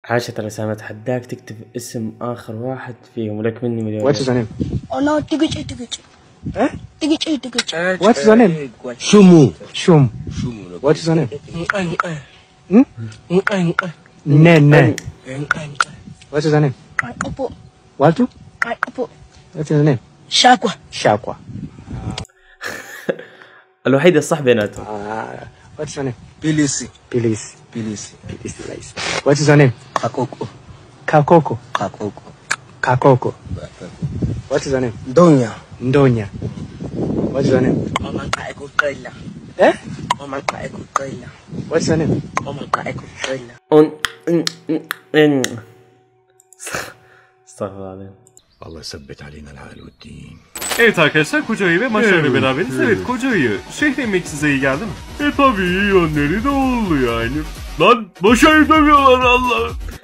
حاشة الرسالة أتحداك تكتب اسم آخر واحد فيهم ولك مني مليون. What is your name? Oh no, Tigichi. Eh? Tigichi. What is your name? Shum. What is your name? Ne. What is your name? Opo. Waltu? Opo. What is your name? Shakwa. الوحيدة الصح بيناتهم. What is your name? Pilisi. Nice. What is your name? Kakoko. What is your name? Ndonya. What is your name? Eh? What is your name? استغفر الله العظيم. Allah sebbet aleyna al-hal ve'd-din. Evet arkadaşlar, koca ayı ve maçlarla beraberiz. Evet, koca ayı. Şehir yemek size iyi geldi mi? Tabii iyi yönleri de oldu yani. Lan boş ayı dövüyorlar Allah.